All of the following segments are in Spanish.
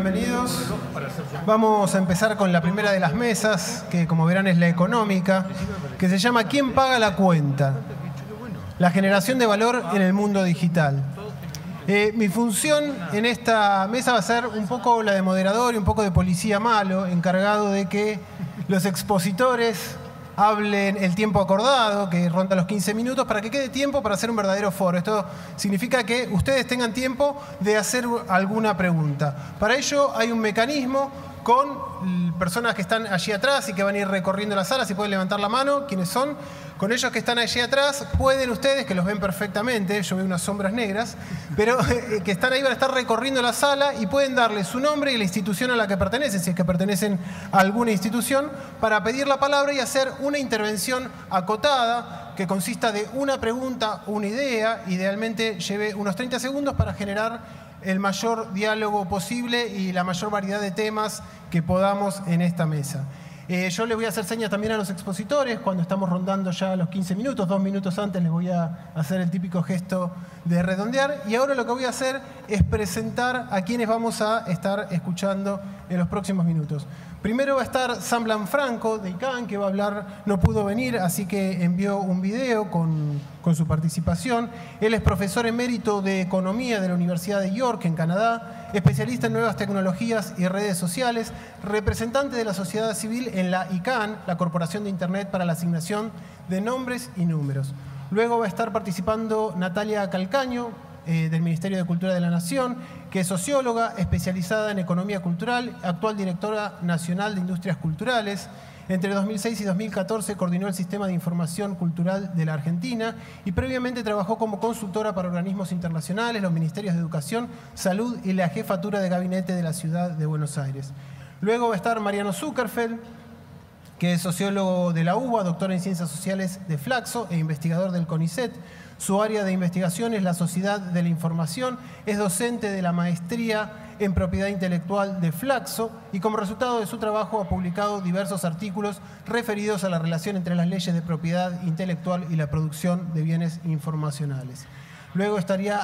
bienvenidos. Vamos a empezar con la primera de las mesas, que como verán es la económica, que se llama ¿Quién paga la cuenta? La generación de valor en el mundo digital. Mi función en esta mesa va a ser un poco la de moderador y un poco de policía malo, encargado de que los expositores hablen el tiempo acordado, que ronda los 15 minutos, para que quede tiempo para hacer un verdadero foro. Esto significa que ustedes tengan tiempo de hacer alguna pregunta. Para ello hay un mecanismo con personas que están allí atrás y que van a ir recorriendo la sala. Si pueden levantar la mano, ¿quiénes son? Con ellos que están allí atrás, pueden ustedes, que los ven perfectamente, yo veo unas sombras negras, pero que están ahí, van a estar recorriendo la sala y pueden darle su nombre y la institución a la que pertenecen, si es que pertenecen a alguna institución, para pedir la palabra y hacer una intervención acotada que consista de una pregunta, una idea, idealmente lleve unos 30 segundos para generar el mayor diálogo posible y la mayor variedad de temas que podamos en esta mesa. Yo le voy a hacer señas también a los expositores cuando estamos rondando ya los 15 minutos. 2 minutos antes les voy a hacer el típico gesto de redondear. Y ahora lo que voy a hacer es presentar a quienes vamos a estar escuchando en los próximos minutos. Primero va a estar Sam Lanfranco de ICANN, que va a hablar, no pudo venir, así que envió un video con su participación. Él es profesor emérito de Economía de la Universidad de York, en Canadá, especialista en nuevas tecnologías y redes sociales, representante de la sociedad civil en la ICANN, la Corporación de Internet para la Asignación de Nombres y Números. Luego va a estar participando Natalia Calcaño, del Ministerio de Cultura de la Nación, que es socióloga especializada en economía cultural, actual directora nacional de Industrias Culturales. Entre 2006 y 2014 coordinó el Sistema de Información Cultural de la Argentina y previamente trabajó como consultora para organismos internacionales, los Ministerios de Educación, Salud y la Jefatura de Gabinete de la Ciudad de Buenos Aires. Luego va a estar Mariano Zuckerfeld, que es sociólogo de la UBA, doctor en Ciencias Sociales de Flaxo e investigador del CONICET. Su área de investigación es la Sociedad de la Información, es docente de la Maestría en Propiedad Intelectual de Flaxo y como resultado de su trabajo ha publicado diversos artículos referidos a la relación entre las leyes de propiedad intelectual y la producción de bienes informacionales. Luego estará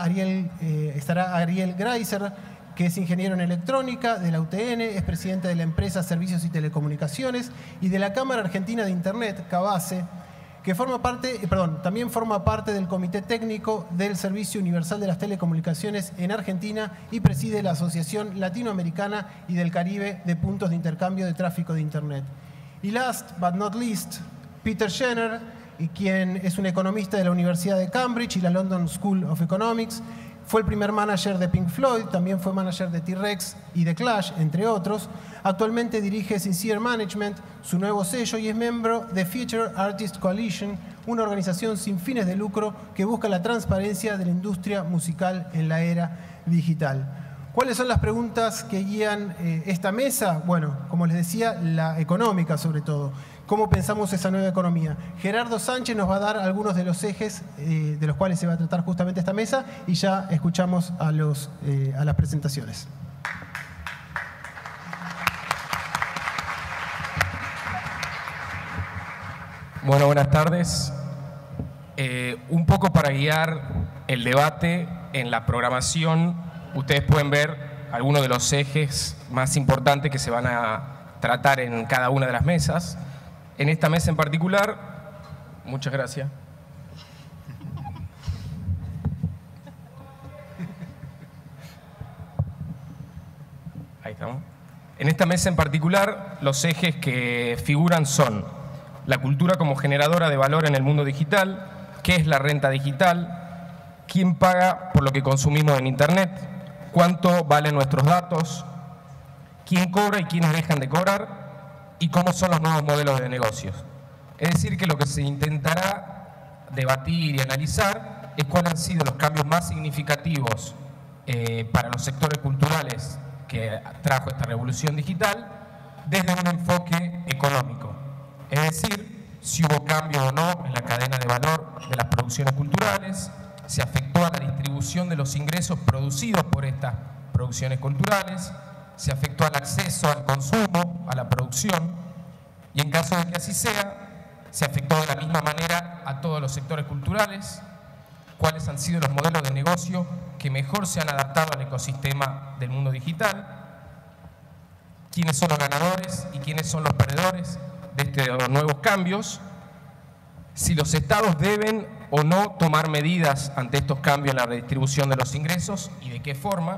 Ariel Greiser, que es ingeniero en electrónica de la UTN, es presidente de la empresa Servicios y Telecomunicaciones y de la Cámara Argentina de Internet, CABASE, que también forma parte del Comité Técnico del Servicio Universal de las Telecomunicaciones en Argentina y preside la Asociación Latinoamericana y del Caribe de Puntos de Intercambio de Tráfico de Internet. Y last but not least, Peter Jenner, quien es un economista de la Universidad de Cambridge y la London School of Economics. Fue el primer manager de Pink Floyd, también fue manager de T-Rex y de Clash, entre otros. Actualmente dirige Sincere Management, su nuevo sello, y es miembro de Future Artist Coalition, una organización sin fines de lucro que busca la transparencia de la industria musical en la era digital. ¿Cuáles son las preguntas que guían esta mesa? Bueno, como les decía, la económica sobre todo. ¿Cómo pensamos esa nueva economía? Gerardo Sánchez nos va a dar algunos de los ejes de los cuales se va a tratar justamente esta mesa y ya escuchamos a las presentaciones. Bueno, buenas tardes. Un poco para guiar el debate en la programación, ustedes pueden ver algunos de los ejes más importantes que se van a tratar en cada una de las mesas. En esta mesa en particular, muchas gracias. Ahí estamos. En esta mesa en particular, los ejes que figuran son la cultura como generadora de valor en el mundo digital, qué es la renta digital, quién paga por lo que consumimos en Internet, cuánto valen nuestros datos, quién cobra y quiénes dejan de cobrar, y cómo son los nuevos modelos de negocios. Es decir, que lo que se intentará debatir y analizar es cuáles han sido los cambios más significativos para los sectores culturales que trajo esta revolución digital desde un enfoque económico. Es decir, si hubo cambio o no en la cadena de valor de las producciones culturales, se afectó a la distribución de los ingresos producidos por estas producciones culturales, se afectó al acceso al consumo, a la producción, y en caso de que así sea, se afectó de la misma manera a todos los sectores culturales, cuáles han sido los modelos de negocio que mejor se han adaptado al ecosistema del mundo digital, quiénes son los ganadores y quiénes son los perdedores de estos nuevos cambios, si los estados deben o no tomar medidas ante estos cambios en la redistribución de los ingresos y de qué forma,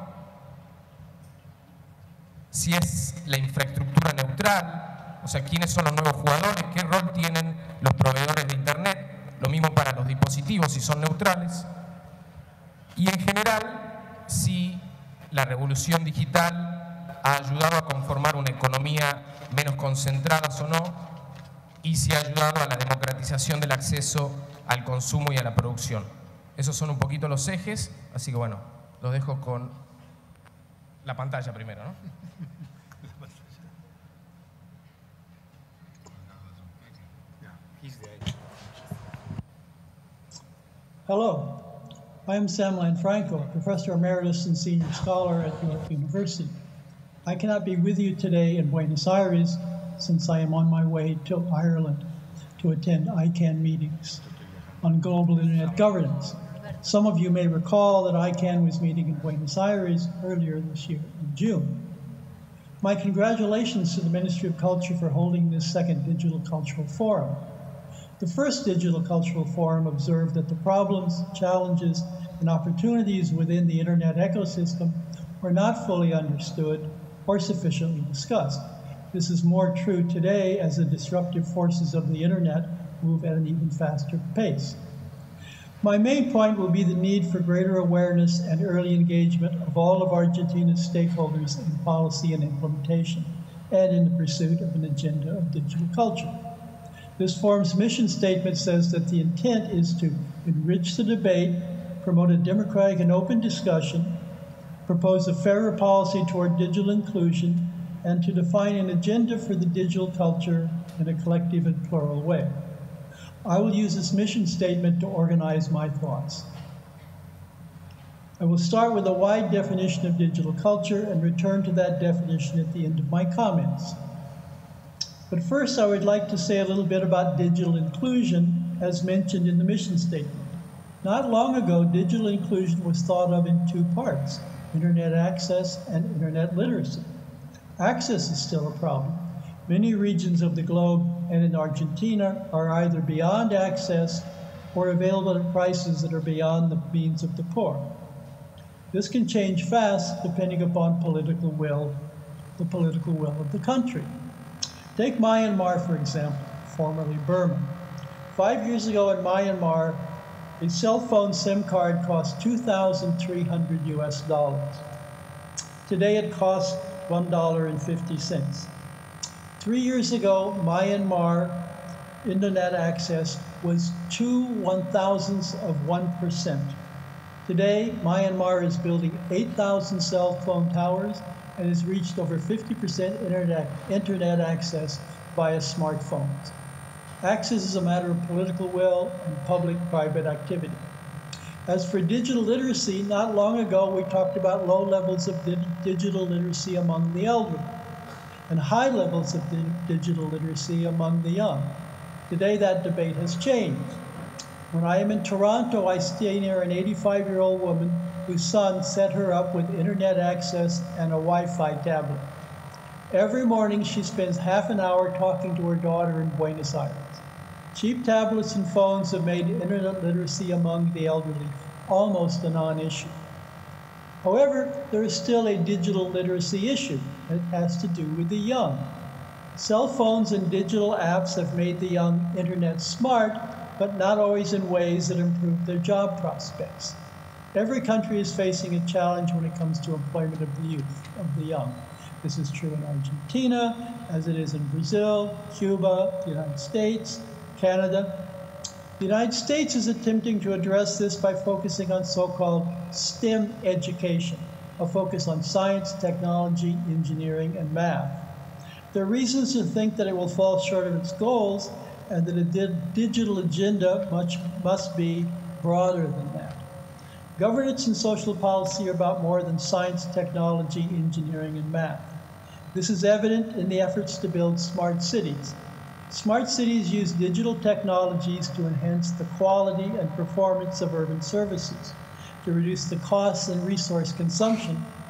si es la infraestructura neutral, o sea, quiénes son los nuevos jugadores, qué rol tienen los proveedores de Internet, lo mismo para los dispositivos si son neutrales, y en general, si la revolución digital ha ayudado a conformar una economía menos concentrada o no, y si ha ayudado a la democratización del acceso al consumo y a la producción. Esos son un poquito los ejes, así que bueno, los dejo con la pantalla primero, ¿no? Hello, I am Sam Lanfranco, Professor Emeritus and Senior Scholar at York University. I cannot be with you today in Buenos Aires since I am on my way to Ireland to attend ICANN meetings on global internet governance. Some of you may recall that ICANN was meeting in Buenos Aires earlier this year in June. My congratulations to the Ministry of Culture for holding this second Digital Cultural Forum. The first Digital Cultural Forum observed that the problems, challenges, and opportunities within the internet ecosystem were not fully understood or sufficiently discussed. This is more true today as the disruptive forces of the internet move at an even faster pace. My main point will be the need for greater awareness and early engagement of all of Argentina's stakeholders in policy and implementation, and in the pursuit of an agenda of digital culture. This forum's mission statement says that the intent is to enrich the debate, promote a democratic and open discussion, propose a fairer policy toward digital inclusion, and to define an agenda for the digital culture in a collective and plural way. I will use this mission statement to organize my thoughts. I will start with a wide definition of digital culture and return to that definition at the end of my comments. But first, I would like to say a little bit about digital inclusion, as mentioned in the mission statement. Not long ago, digital inclusion was thought of in two parts: internet access and internet literacy. Access is still a problem. Many regions of the globe and in Argentina are either beyond access or available at prices that are beyond the means of the poor. This can change fast depending upon political will, the political will of the country. Take Myanmar, for example, formerly Burma. 5 years ago in Myanmar, a cell phone SIM card cost $2,300 US. Today it costs $1.50. 3 years ago, Myanmar internet access was 2/1000th of 1%. Today, Myanmar is building 8,000 cell phone towers and has reached over 50% internet access via smartphones. Access is a matter of political will and public-private activity. As for digital literacy, not long ago we talked about low levels of digital literacy among the elderly and high levels of digital literacy among the young. Today that debate has changed. When I am in Toronto, I stay near an 85-year-old woman whose son set her up with internet access and a Wi-Fi tablet. Every morning she spends half an hour talking to her daughter in Buenos Aires. Cheap tablets and phones have made internet literacy among the elderly almost a non-issue. However, there is still a digital literacy issue that has to do with the young. Cell phones and digital apps have made the young internet smart, but not always in ways that improve their job prospects. Every country is facing a challenge when it comes to employment of the youth, of the young. This is true in Argentina, as it is in Brazil, Cuba, the United States, Canada. The United States is attempting to address this by focusing on so-called STEM education, a focus on science, technology, engineering, and math. There are reasons to think that it will fall short of its goals and that a digital agenda must be broader than that. Governance and social policy are about more than science, technology, engineering, and math. This is evident in the efforts to build smart cities. Smart cities use digital technologies to enhance the quality and performance of urban services, to reduce the costs and resource consumption,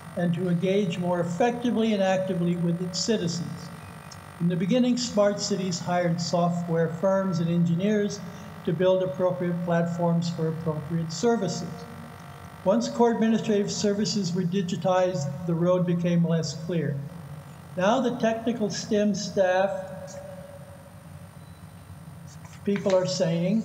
and to engage more effectively and actively with its citizens. In the beginning, smart cities hired software firms and engineers to build appropriate platforms for appropriate services. Once core administrative services were digitized, the road became less clear. Now the technical STEM staff people are saying,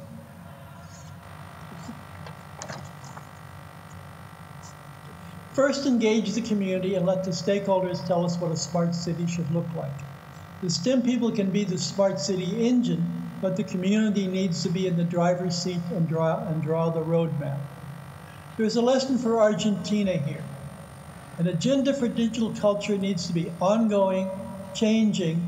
first engage the community and let the stakeholders tell us what a smart city should look like. The STEM people can be the smart city engine, but the community needs to be in the driver's seat and draw the roadmap. There's a lesson for Argentina here. An agenda for digital culture needs to be ongoing, changing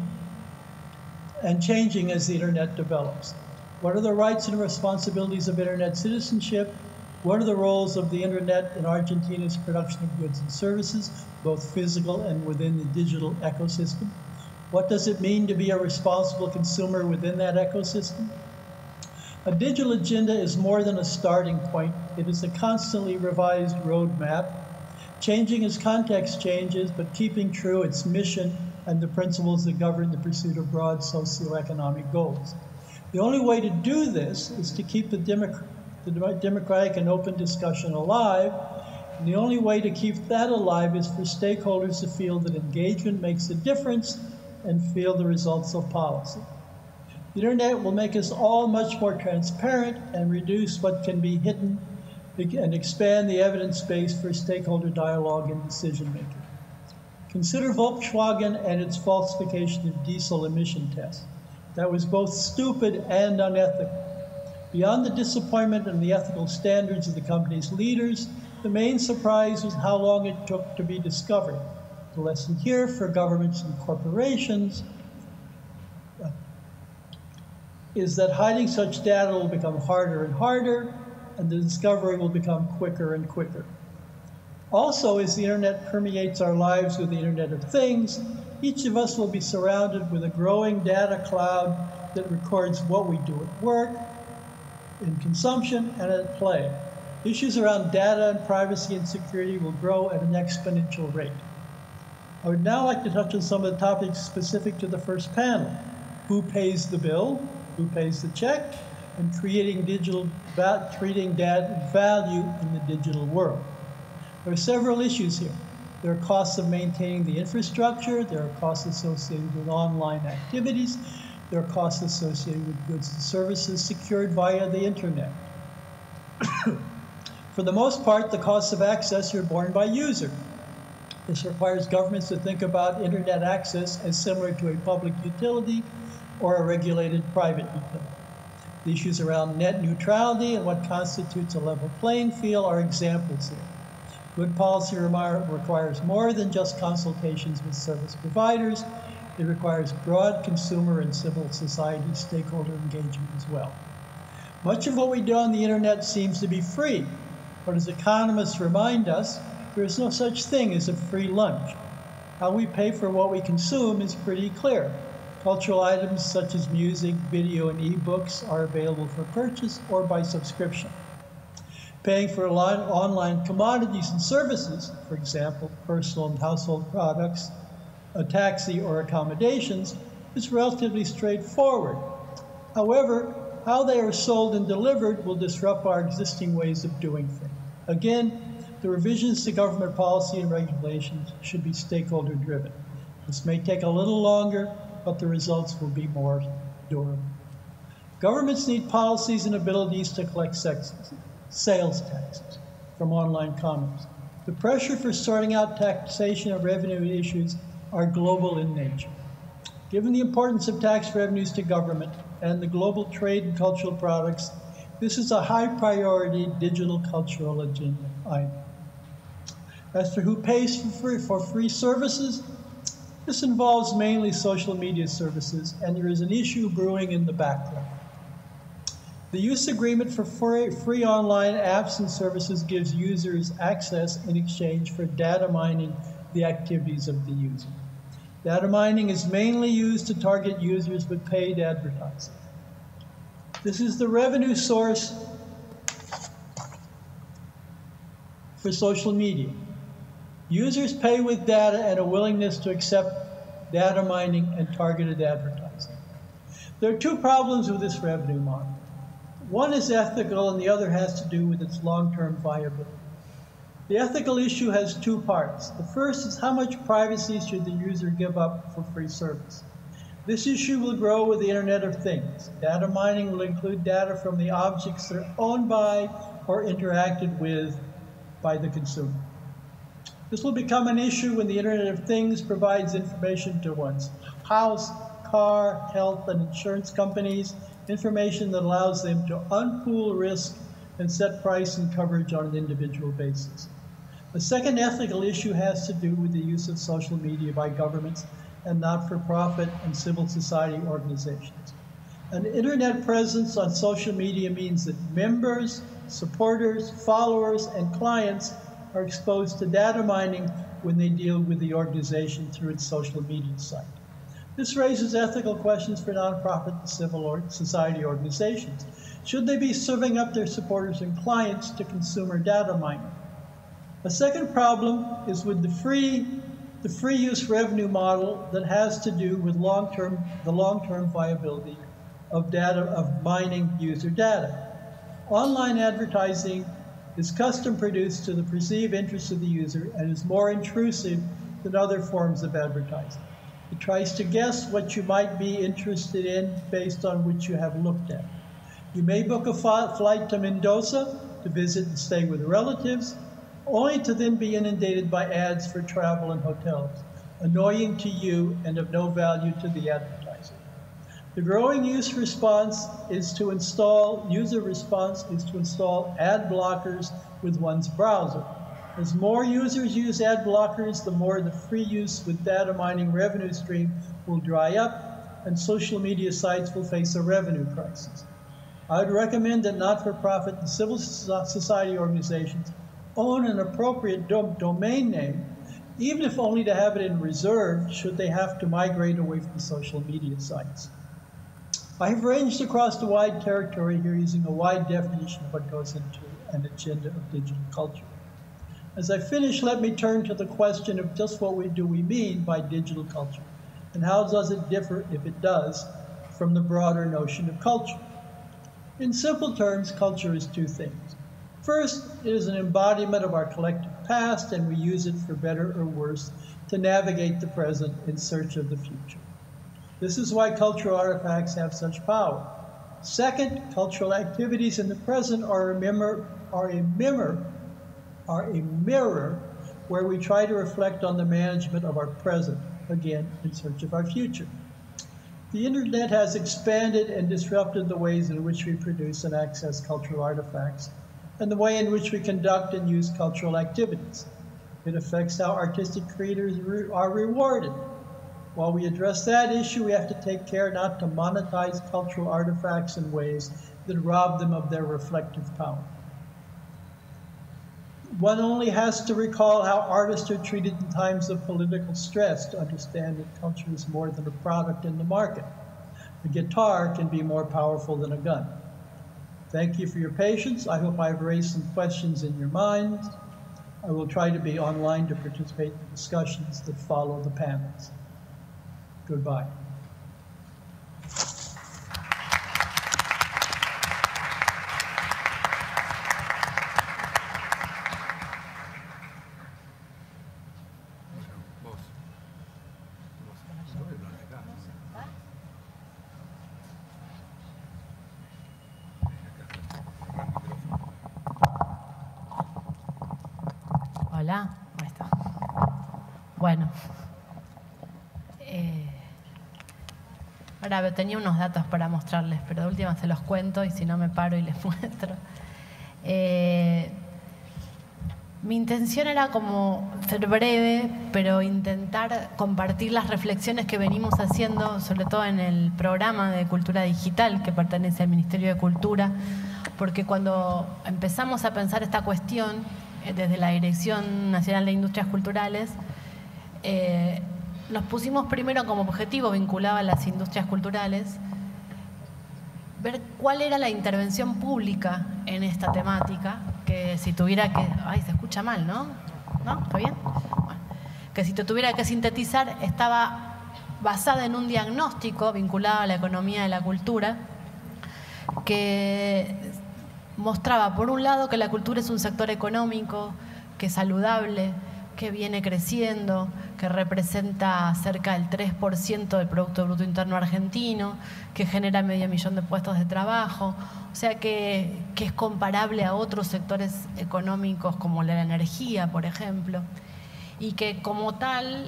as the internet develops. What are the rights and responsibilities of internet citizenship? What are the roles of the internet in Argentina's production of goods and services, both physical and within the digital ecosystem? What does it mean to be a responsible consumer within that ecosystem? A digital agenda is more than a starting point. It is a constantly revised roadmap, changing as context changes, but keeping true its mission and the principles that govern the pursuit of broad socioeconomic goals. The only way to do this is to keep the democratic and open discussion alive, and the only way to keep that alive is for stakeholders to feel that engagement makes a difference and feel the results of policy. The internet will make us all much more transparent and reduce what can be hidden and expand the evidence base for stakeholder dialogue and decision making. Consider Volkswagen and its falsification of diesel emission tests. That was both stupid and unethical. Beyond the disappointment and the ethical standards of the company's leaders, the main surprise was how long it took to be discovered. The lesson here for governments and corporations is that hiding such data will become harder and harder, and the discovery will become quicker and quicker. Also, as the internet permeates our lives with the Internet of Things, each of us will be surrounded with a growing data cloud that records what we do at work, in consumption, and at play. Issues around data and privacy and security will grow at an exponential rate. I would now like to touch on some of the topics specific to the first panel. Who pays the bill? Who pays the check? And treating data value in the digital world. There are several issues here. There are costs of maintaining the infrastructure. There are costs associated with online activities. There are costs associated with goods and services secured via the internet. For the most part, the costs of access are borne by users. This requires governments to think about internet access as similar to a public utility or a regulated private utility. The issues around net neutrality and what constitutes a level playing field are examples here. Good policy requires more than just consultations with service providers. It requires broad consumer and civil society stakeholder engagement as well. Much of what we do on the internet seems to be free, but as economists remind us, there is no such thing as a free lunch. How we pay for what we consume is pretty clear. Cultural items such as music, video, and e-books are available for purchase or by subscription. Paying for online commodities and services, for example, personal and household products, a taxi, or accommodations, is relatively straightforward. However, how they are sold and delivered will disrupt our existing ways of doing things. Again, the revisions to government policy and regulations should be stakeholder-driven. This may take a little longer, but the results will be more durable. Governments need policies and abilities to collect sales taxes from online commerce. The pressure for sorting out taxation of revenue issues are global in nature. Given the importance of tax revenues to government and the global trade in cultural products, this is a high priority digital cultural agenda item. As for who pays for free services, this involves mainly social media services, and there is an issue brewing in the background. The use agreement for free online apps and services gives users access in exchange for data mining the activities of the user. Data mining is mainly used to target users with paid advertising. This is the revenue source for social media. Users pay with data and a willingness to accept data mining and targeted advertising. There are two problems with this revenue model. One is ethical and the other has to do with its long-term viability. The ethical issue has two parts. The first is how much privacy should the user give up for free service? This issue will grow with the Internet of Things. Data mining will include data from the objects that are owned by or interacted with by the consumer. This will become an issue when the Internet of Things provides information to one's house, car, health, and insurance companies, information that allows them to unpool risk and set price and coverage on an individual basis. The second ethical issue has to do with the use of social media by governments and not-for-profit and civil society organizations. An internet presence on social media means that members, supporters, followers, and clients are exposed to data mining when they deal with the organization through its social media site. This raises ethical questions for nonprofit and civil society organizations. Should they be serving up their supporters and clients to consumer data mining? A second problem is with the free use revenue model that has to do with the long-term viability of mining user data. Online advertising is custom produced to the perceived interests of the user and is more intrusive than other forms of advertising. It tries to guess what you might be interested in based on what you have looked at. You may book a flight to Mendoza to visit and stay with relatives, only to then be inundated by ads for travel and hotels, annoying to you and of no value to the advertiser. The growing user response is to install ad blockers with one's browser. As more users use ad blockers, the more the free use with data mining revenue stream will dry up, and social media sites will face a revenue crisis. I would recommend that not-for-profit and civil society organizations own an appropriate domain name, even if only to have it in reserve should they have to migrate away from social media sites. I have ranged across the wide territory here using a wide definition of what goes into an agenda of digital culture. As I finish, let me turn to the question of just what do we mean by digital culture, and how does it differ, if it does, from the broader notion of culture. In simple terms, culture is two things. First, it is an embodiment of our collective past, and we use it for better or worse to navigate the present in search of the future. This is why cultural artifacts have such power. Second, cultural activities in the present are a mirror where we try to reflect on the management of our present, again, in search of our future. The internet has expanded and disrupted the ways in which we produce and access cultural artifacts, and the way in which we conduct and use cultural activities. It affects how artistic creators are rewarded. While we address that issue, we have to take care not to monetize cultural artifacts in ways that rob them of their reflective power. One only has to recall how artists are treated in times of political stress to understand that culture is more than a product in the market. A guitar can be more powerful than a gun. Thank you for your patience. I hope I've raised some questions in your minds. I will try to be online to participate in the discussions that follow the panels. Goodbye. Hola, ahí está. Bueno. Ahora tenía unos datos para mostrarles, pero de última se los cuento y si no me paro y les muestro. Mi intención era como ser breve, pero intentar compartir las reflexiones que venimos haciendo, sobre todo en el programa de Cultura Digital que pertenece al Ministerio de Cultura, porque cuando empezamos a pensar esta cuestión desde la Dirección Nacional de Industrias Culturales, nos pusimos primero como objetivo vinculado a las industrias culturales ver cuál era la intervención pública en esta temática, que si tuviera que... Ay, se escucha mal, ¿no? ¿No? ¿Está bien? que si te tuviera que sintetizar estaba basada en un diagnóstico vinculado a la economía de la cultura que mostraba, por un lado, que la cultura es un sector económico, que es saludable, que viene creciendo, que representa cerca del 3% del Producto Bruto Interno argentino, que genera 500.000 de puestos de trabajo, o sea que es comparable a otros sectores económicos como la energía, por ejemplo, y que como tal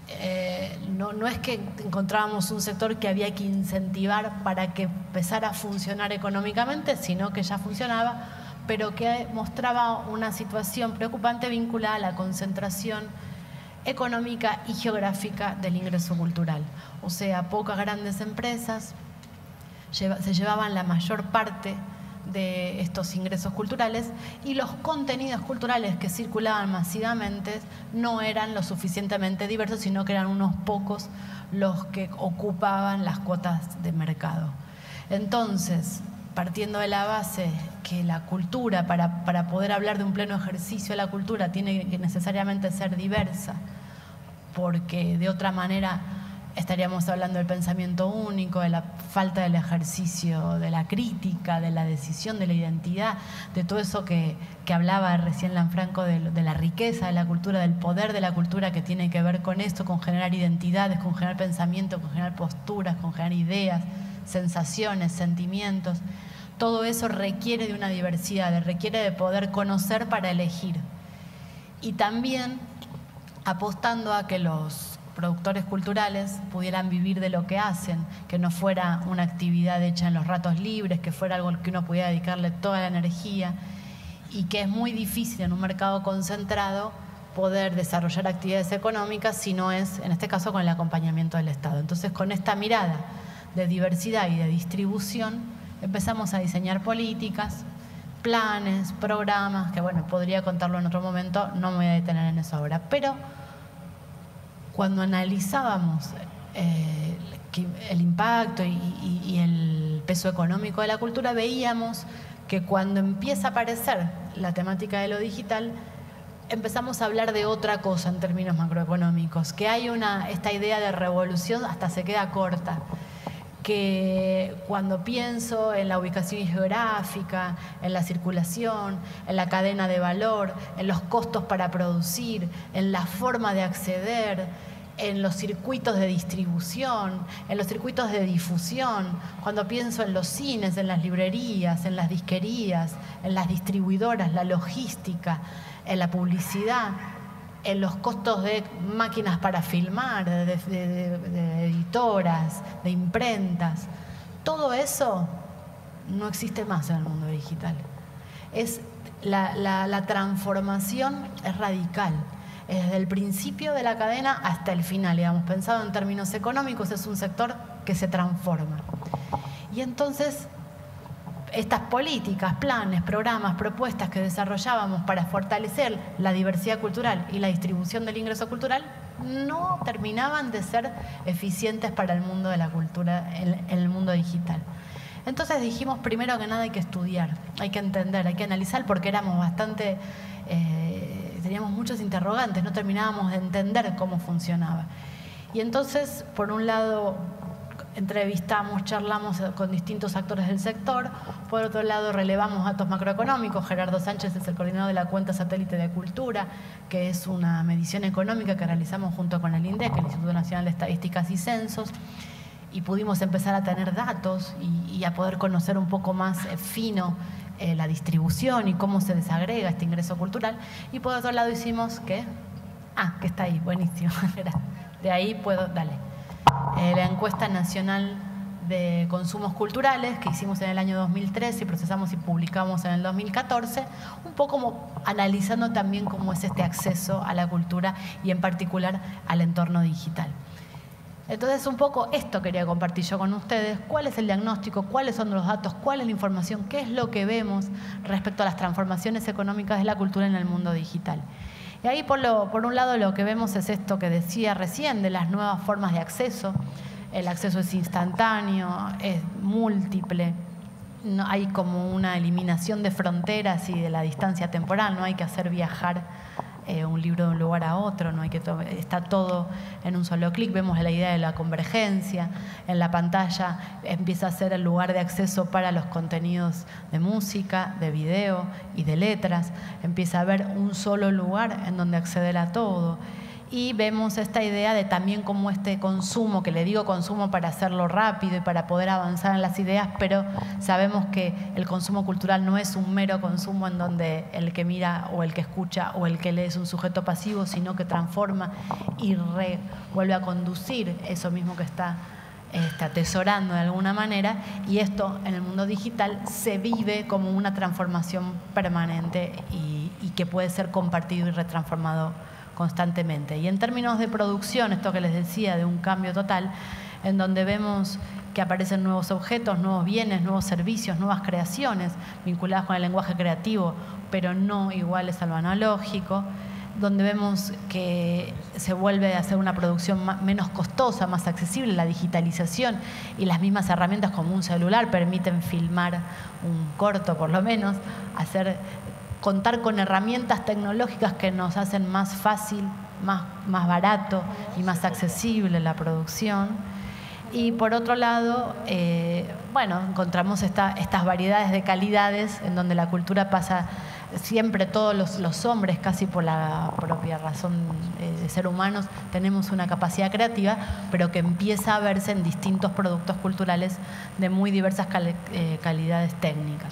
no es que encontrábamos un sector que había que incentivar para que empezara a funcionar económicamente, sino que ya funcionaba, pero que mostraba una situación preocupante vinculada a la concentración económica y geográfica del ingreso cultural. O sea, pocas grandes empresas se llevaban la mayor parte de estos ingresos culturales y los contenidos culturales que circulaban masivamente no eran lo suficientemente diversos, sino que eran unos pocos los que ocupaban las cuotas de mercado. Entonces, partiendo de la base que la cultura, para poder hablar de un pleno ejercicio de la cultura, tiene que necesariamente ser diversa, porque de otra manera estaríamos hablando del pensamiento único, de la falta del ejercicio de la crítica, de la decisión de la identidad, de todo eso que hablaba recién Lanfranco de la riqueza de la cultura, del poder de la cultura que tiene que ver con esto, con generar identidades, con generar pensamiento, con generar posturas, con generar ideas, sensaciones, sentimientos. Todo eso requiere de una diversidad, requiere de poder conocer para elegir. Y también apostando a que los productores culturales pudieran vivir de lo que hacen, que no fuera una actividad hecha en los ratos libres, que fuera algo que uno pudiera dedicarle toda la energía, y que es muy difícil en un mercado concentrado poder desarrollar actividades económicas si no es, en este caso, con el acompañamiento del Estado. Entonces, con esta mirada de diversidad y de distribución, empezamos a diseñar políticas, planes, programas, que bueno, podría contarlo en otro momento, no me voy a detener en eso ahora, pero cuando analizábamos el impacto y el peso económico de la cultura, veíamos que cuando empieza a aparecer la temática de lo digital, empezamos a hablar de otra cosa en términos macroeconómicos, que hay esta idea de revolución hasta se queda corta, que cuando pienso en la ubicación geográfica, en la circulación, en la cadena de valor, en los costos para producir, en la forma de acceder, en los circuitos de distribución, en los circuitos de difusión, cuando pienso en los cines, en las librerías, en las disquerías, en las distribuidoras, la logística, en la publicidad, en los costos de máquinas para filmar, de editoras, de imprentas, todo eso no existe más en el mundo digital. La transformación es radical. Desde el principio de la cadena hasta el final, digamos, pensado en términos económicos, es un sector que se transforma. Y entonces, estas políticas, planes, programas, propuestas que desarrollábamos para fortalecer la diversidad cultural y la distribución del ingreso cultural no terminaban de ser eficientes para el mundo de la cultura en el mundo digital. Entonces dijimos, primero que nada hay que estudiar, hay que entender, hay que analizar, porque éramos bastante... teníamos muchos interrogantes, no terminábamos de entender cómo funcionaba. Y entonces, por un lado, entrevistamos, charlamos con distintos actores del sector, por otro lado, relevamos datos macroeconómicos. Gerardo Sánchez es el coordinador de la cuenta satélite de cultura, que es una medición económica que realizamos junto con el INDEC, el Instituto Nacional de Estadísticas y Censos, y pudimos empezar a tener datos y a poder conocer un poco más fino la distribución y cómo se desagrega este ingreso cultural. Y por otro lado hicimos que está ahí, buenísimo. De ahí puedo, dale. La encuesta nacional de consumos culturales que hicimos en el año 2013 y procesamos y publicamos en el 2014, un poco como analizando también cómo es este acceso a la cultura y en particular al entorno digital. Entonces, un poco esto quería compartir yo con ustedes. ¿Cuál es el diagnóstico? ¿Cuáles son los datos? ¿Cuál es la información? ¿Qué es lo que vemos respecto a las transformaciones económicas de la cultura en el mundo digital? Y ahí, por un lado, lo que vemos es esto que decía recién, de las nuevas formas de acceso. El acceso es instantáneo, es múltiple. No, hay como una eliminación de fronteras y de la distancia temporal. No hay que hacer viajar un libro de un lugar a otro, no hay que está todo en un solo clic. Vemos la idea de la convergencia. En la pantalla empieza a ser el lugar de acceso para los contenidos de música, de video y de letras. Empieza a haber un solo lugar en donde acceder a todo. Y vemos esta idea de también como este consumo, que le digo consumo para hacerlo rápido y para poder avanzar en las ideas, pero sabemos que el consumo cultural no es un mero consumo en donde el que mira o el que escucha o el que lee es un sujeto pasivo, sino que transforma y vuelve a conducir eso mismo que está atesorando de alguna manera, y esto en el mundo digital se vive como una transformación permanente y que puede ser compartido y retransformado constantemente. Y en términos de producción, esto que les decía, de un cambio total, en donde vemos que aparecen nuevos objetos, nuevos bienes, nuevos servicios, nuevas creaciones vinculadas con el lenguaje creativo, pero no iguales a lo analógico, donde vemos que se vuelve a hacer una producción menos costosa, más accesible. La digitalización y las mismas herramientas como un celular permiten filmar un corto, por lo menos, contar con herramientas tecnológicas que nos hacen más fácil, más barato y más accesible la producción. Y por otro lado, encontramos estas variedades de calidades en donde la cultura pasa siempre, todos los hombres, casi por la propia razón de ser humanos, tenemos una capacidad creativa, pero que empieza a verse en distintos productos culturales de muy diversas calidades técnicas.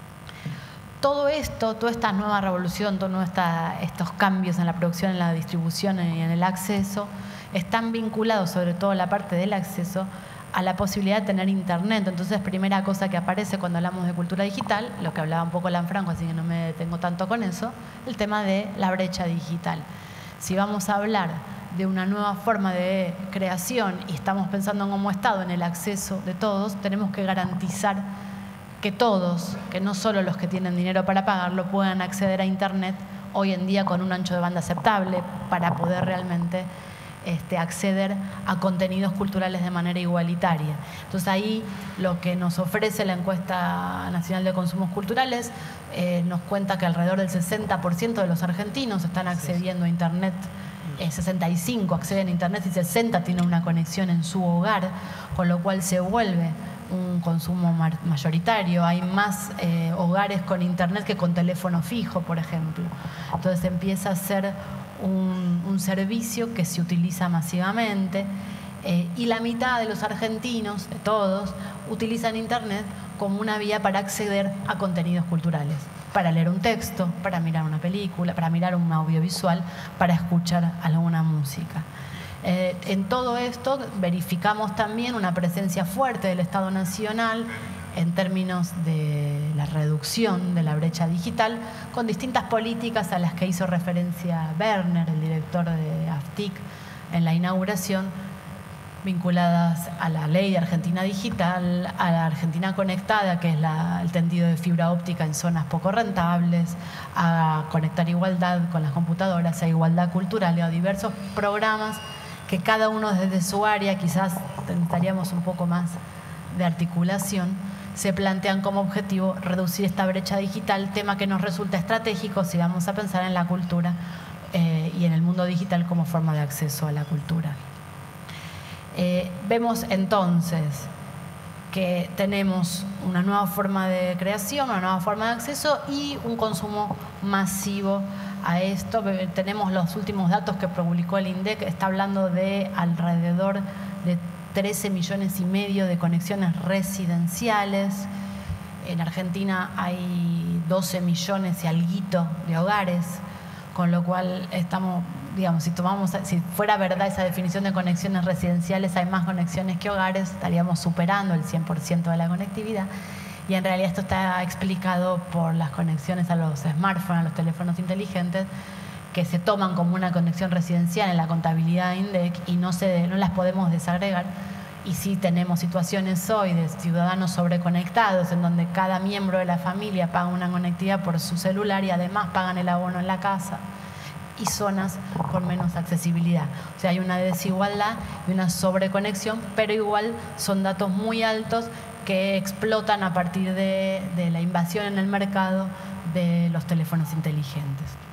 Todo esto, toda esta nueva revolución, todos estos cambios en la producción, en la distribución y en el acceso, están vinculados, sobre todo la parte del acceso, a la posibilidad de tener internet. Entonces, primera cosa que aparece cuando hablamos de cultura digital, lo que hablaba un poco Lanfranco, así que no me detengo tanto con eso, el tema de la brecha digital. Si vamos a hablar de una nueva forma de creación y estamos pensando como Estado en el acceso de todos, tenemos que garantizar que todos, que no solo los que tienen dinero para pagarlo, puedan acceder a internet hoy en día con un ancho de banda aceptable para poder realmente acceder a contenidos culturales de manera igualitaria. Entonces ahí lo que nos ofrece la encuesta nacional de consumos culturales nos cuenta que alrededor del 60% de los argentinos están accediendo a internet, 65 acceden a internet y 60 tienen una conexión en su hogar, con lo cual se vuelve un consumo mayoritario. Hay más hogares con internet que con teléfono fijo, por ejemplo. Entonces empieza a ser un servicio que se utiliza masivamente, y la mitad de los argentinos, de todos, utilizan internet como una vía para acceder a contenidos culturales, para leer un texto, para mirar una película, para mirar un audiovisual, para escuchar alguna música. En todo esto verificamos también una presencia fuerte del Estado Nacional en términos de la reducción de la brecha digital, con distintas políticas a las que hizo referencia Werner, el director de AFTIC, en la inauguración, vinculadas a la Ley de Argentina Digital, a la Argentina Conectada, que es el tendido de fibra óptica en zonas poco rentables, a conectar igualdad con las computadoras, a igualdad cultural y a diversos programas que cada uno desde su área, quizás necesitaríamos un poco más de articulación, se plantean como objetivo reducir esta brecha digital, tema que nos resulta estratégico si vamos a pensar en la cultura y en el mundo digital como forma de acceso a la cultura. Vemos entonces que tenemos una nueva forma de creación, una nueva forma de acceso y un consumo masivo a esto. Tenemos los últimos datos que publicó el INDEC, está hablando de alrededor de 13,5 millones de conexiones residenciales. En Argentina hay 12 millones y alguito de hogares, con lo cual estamos, digamos, si fuera verdad esa definición de conexiones residenciales, hay más conexiones que hogares, estaríamos superando el 100% de la conectividad. Y en realidad esto está explicado por las conexiones a los smartphones, a los teléfonos inteligentes, que se toman como una conexión residencial en la contabilidad de INDEC y no las podemos desagregar. Y sí tenemos situaciones hoy de ciudadanos sobreconectados, en donde cada miembro de la familia paga una conectividad por su celular y además pagan el abono en la casa, y zonas con menos accesibilidad. O sea, hay una desigualdad y una sobreconexión, pero igual son datos muy altos que explotan a partir de la invasión en el mercado de los teléfonos inteligentes.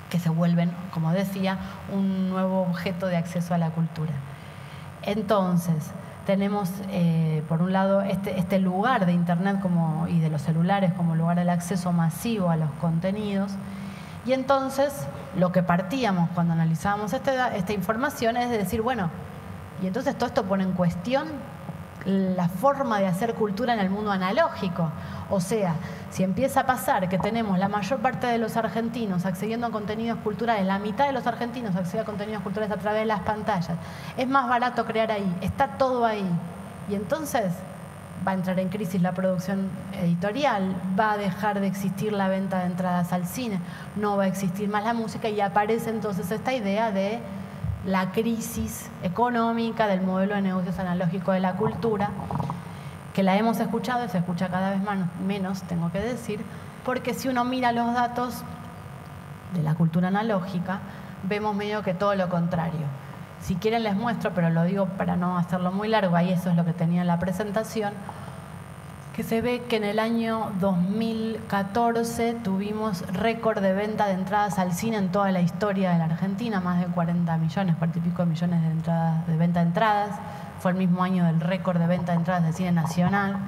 que se vuelven, como decía, un nuevo objeto de acceso a la cultura. Entonces, tenemos, por un lado, este lugar de Internet y de los celulares como lugar del acceso masivo a los contenidos. Y entonces, lo que partíamos cuando analizábamos esta información es de decir, bueno, y entonces todo esto pone en cuestión la forma de hacer cultura en el mundo analógico. O sea, si empieza a pasar que tenemos la mayor parte de los argentinos accediendo a contenidos culturales, la mitad de los argentinos accede a contenidos culturales a través de las pantallas, es más barato crear ahí, está todo ahí. Y entonces va a entrar en crisis la producción editorial, va a dejar de existir la venta de entradas al cine, no va a existir más la música y aparece entonces esta idea de la crisis económica del modelo de negocios analógico de la cultura, que la hemos escuchado y se escucha cada vez menos, tengo que decir, porque si uno mira los datos de la cultura analógica, vemos medio que todo lo contrario. Si quieren les muestro, pero lo digo para no hacerlo muy largo, ahí eso es lo que tenía en la presentación, que se ve que en el año 2014 tuvimos récord de venta de entradas al cine en toda la historia de la Argentina, más de 40 millones, 40 y pico de millones de venta de entradas. Fue el mismo año del récord de venta de entradas de cine nacional.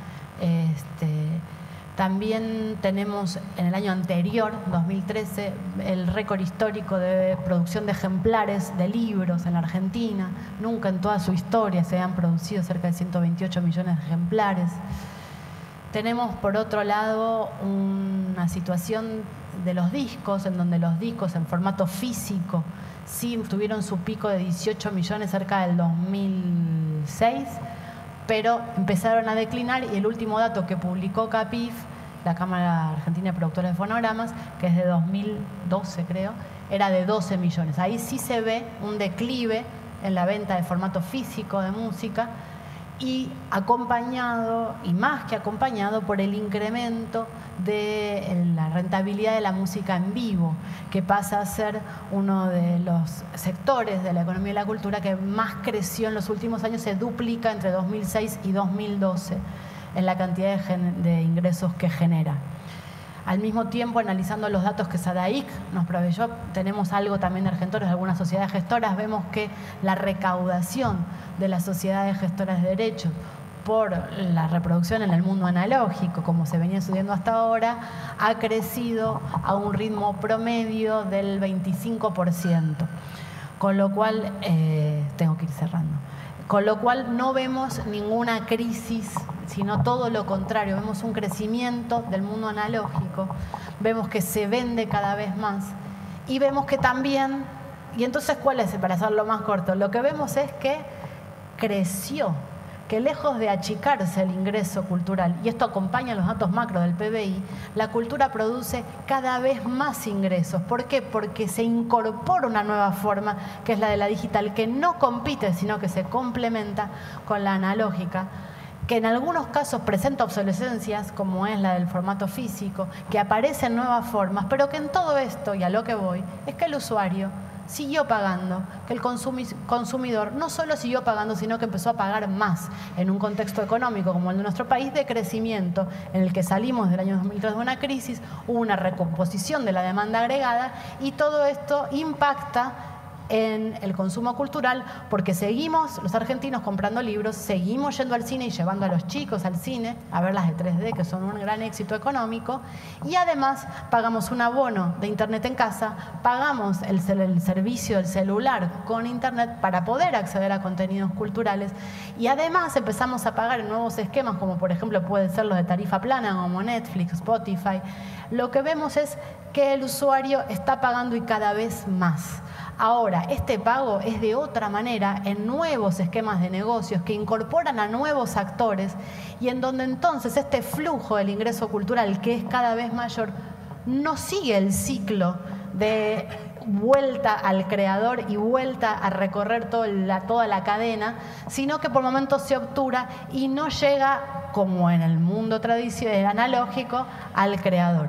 También tenemos en el año anterior, 2013, el récord histórico de producción de ejemplares de libros en la Argentina. Nunca en toda su historia se han producido cerca de 128 millones de ejemplares. Tenemos, por otro lado, una situación de los discos, en donde los discos en formato físico sí tuvieron su pico de 18 millones cerca del 2006, pero empezaron a declinar y el último dato que publicó CAPIF, la Cámara Argentina de Productores de Fonogramas, que es de 2012 creo, era de 12 millones. Ahí sí se ve un declive en la venta de formato físico de música, y acompañado, y más que acompañado, por el incremento de la rentabilidad de la música en vivo, que pasa a ser uno de los sectores de la economía y la cultura que más creció en los últimos años, se duplica entre 2006 y 2012 en la cantidad de ingresos que genera. Al mismo tiempo, analizando los datos que SADAIC nos proveyó, tenemos algo también de Argentores, de algunas sociedades gestoras, vemos que la recaudación de las sociedades gestoras de derechos por la reproducción en el mundo analógico, como se venía subiendo hasta ahora, ha crecido a un ritmo promedio del 25%, con lo cual, tengo que ir cerrando. Con lo cual no vemos ninguna crisis, sino todo lo contrario. Vemos un crecimiento del mundo analógico, vemos que se vende cada vez más y vemos que también, y entonces ¿cuál es? Para hacerlo más corto, lo que vemos es que creció, que lejos de achicarse el ingreso cultural, y esto acompaña los datos macro del PBI, la cultura produce cada vez más ingresos. ¿Por qué? Porque se incorpora una nueva forma, que es la de la digital, que no compite, sino que se complementa con la analógica, que en algunos casos presenta obsolescencias, como es la del formato físico, que aparecen nuevas formas, pero que en todo esto, y a lo que voy, es que el usuario siguió pagando, que el consumidor no solo siguió pagando, sino que empezó a pagar más en un contexto económico como el de nuestro país, de crecimiento, en el que salimos del año 2003 de una crisis, hubo una recomposición de la demanda agregada y todo esto impacta en el consumo cultural, porque seguimos los argentinos comprando libros, seguimos yendo al cine y llevando a los chicos al cine a ver las de 3D, que son un gran éxito económico, y además pagamos un abono de internet en casa, pagamos el servicio del celular con internet para poder acceder a contenidos culturales, y además empezamos a pagar en nuevos esquemas, como por ejemplo pueden ser los de tarifa plana, como Netflix, Spotify. Lo que vemos es que el usuario está pagando y cada vez más. Ahora, este pago es de otra manera en nuevos esquemas de negocios que incorporan a nuevos actores y en donde entonces este flujo del ingreso cultural, que es cada vez mayor, no sigue el ciclo de vuelta al creador y vuelta a recorrer toda la cadena, sino que por momentos se obtura y no llega, como en el mundo tradicional analógico, al creador.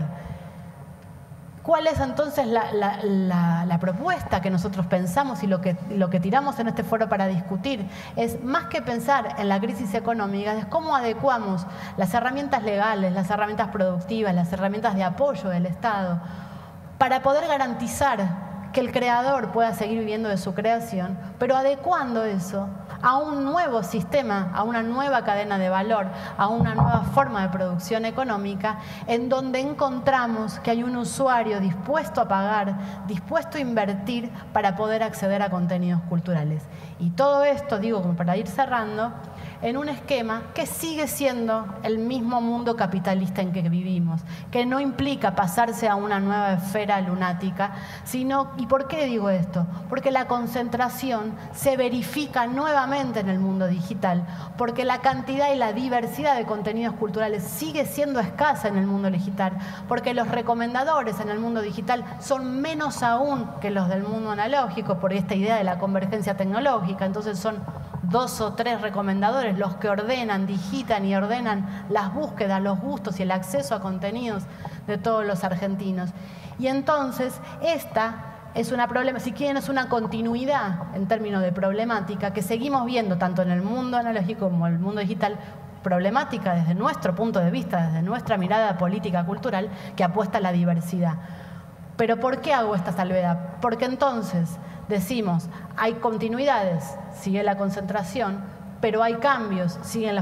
¿Cuál es entonces la propuesta que nosotros pensamos y lo que tiramos en este foro para discutir? Es más que pensar en la crisis económica, es cómo adecuamos las herramientas legales, las herramientas productivas, las herramientas de apoyo del Estado para poder garantizar que el creador pueda seguir viviendo de su creación, pero adecuando eso a un nuevo sistema, a una nueva cadena de valor, a una nueva forma de producción económica, en donde encontramos que hay un usuario dispuesto a pagar, dispuesto a invertir para poder acceder a contenidos culturales. Y todo esto, digo, como para ir cerrando, en un esquema que sigue siendo el mismo mundo capitalista en que vivimos, que no implica pasarse a una nueva esfera lunática, sino, ¿y por qué digo esto? Porque la concentración se verifica nuevamente en el mundo digital, porque la cantidad y la diversidad de contenidos culturales sigue siendo escasa en el mundo digital, porque los recomendadores en el mundo digital son menos aún que los del mundo analógico, por esta idea de la convergencia tecnológica. Entonces son 2 o 3 recomendadores los que ordenan, digitan y ordenan las búsquedas, los gustos y el acceso a contenidos de todos los argentinos. Y entonces esta es una problema, si quieren, es una continuidad en términos de problemática que seguimos viendo tanto en el mundo analógico como en el mundo digital, problemática desde nuestro punto de vista, desde nuestra mirada política cultural, que apuesta a la diversidad. Pero ¿por qué hago esta salvedad? Porque entonces decimos, hay continuidades, sigue la concentración, pero hay cambios,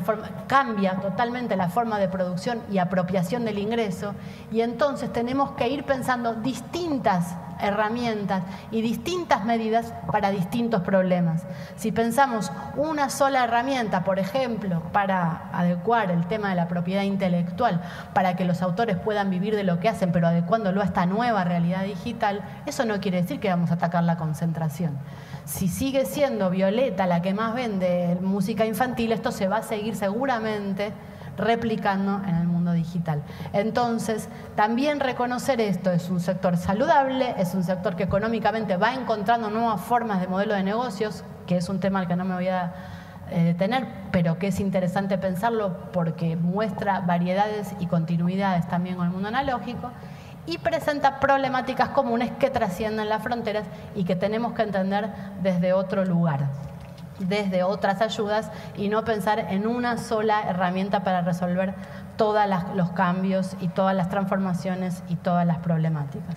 cambia totalmente la forma de producción y apropiación del ingreso, y entonces tenemos que ir pensando distintas herramientas y distintas medidas para distintos problemas. Si pensamos una sola herramienta, por ejemplo, para adecuar el tema de la propiedad intelectual, para que los autores puedan vivir de lo que hacen, pero adecuándolo a esta nueva realidad digital, eso no quiere decir que vamos a atacar la concentración. Si sigue siendo Violeta la que más vende música infantil, esto se va a seguir seguramente replicando en el mundo digital. Entonces, también reconocer esto: es un sector saludable, es un sector que económicamente va encontrando nuevas formas de modelo de negocios, que es un tema al que no me voy a detener, pero que es interesante pensarlo porque muestra variedades y continuidades también con el mundo analógico, y presenta problemáticas comunes que trascienden las fronteras y que tenemos que entender desde otro lugar, desde otras ayudas, y no pensar en una sola herramienta para resolver todos los cambios y todas las transformaciones y todas las problemáticas.